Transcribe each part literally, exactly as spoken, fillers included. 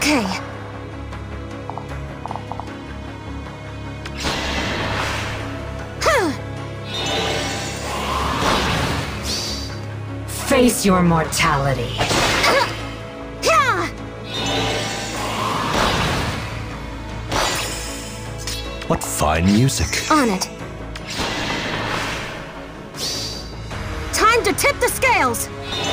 Okay. Face your mortality. What fine music. On it. Time to tip the scales!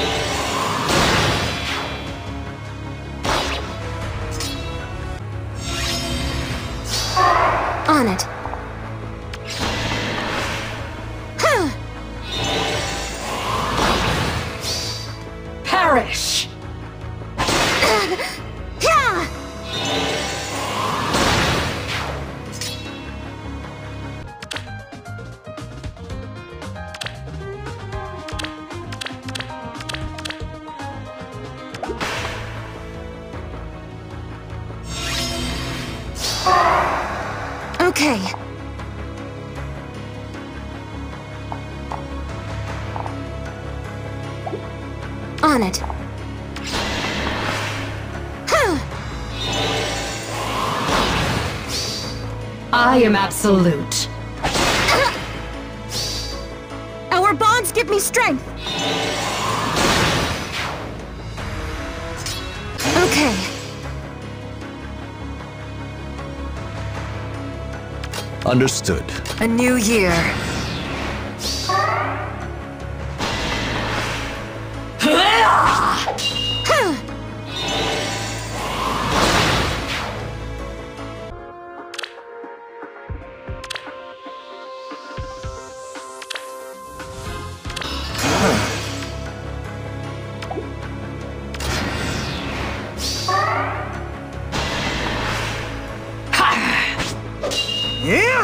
On it. Perish! Okay. On it. I am absolute. Our bonds give me strength. Okay. Understood. A new year. Yeah?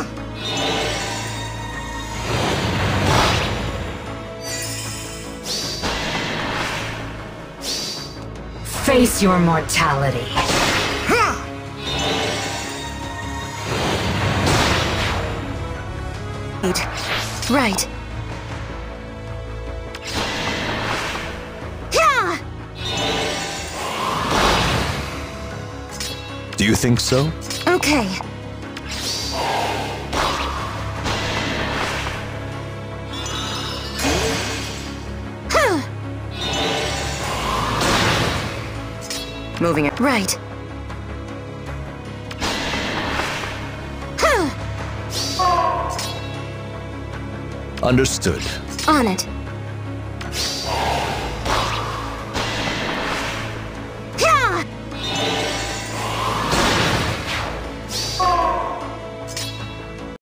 Face your mortality. Right. Yeah. Do you think so? Okay. Moving it. Right. Understood. On it.